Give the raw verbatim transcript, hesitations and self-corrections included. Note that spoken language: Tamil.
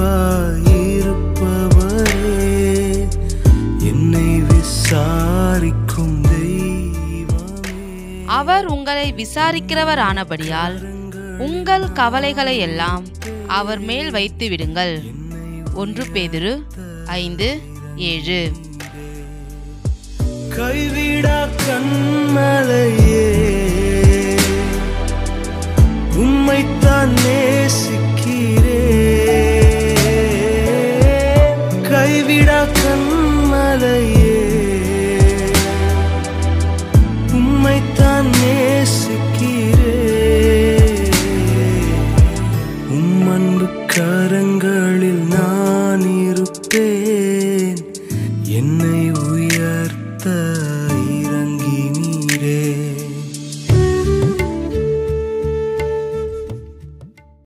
என்னை விசாரிக்கும் தெய்வமே. அவர் உங்களை விசாரிக்கிறவர் ஆனபடியால் உங்கள் கவலைகளை எல்லாம் அவர் மேல் வைத்து விடுங்கள். ஒன்று பேதுரு ஐந்து ஏழு. கைவிடா கண்மலையே, உம்மைத்தான் நேசிக்கிறே. கைவிடா கண்மலையே, உம்மைத்தான் நேசிக்கிறே. உம் அன்பு கரங்களில் நான் இருப்பேன்.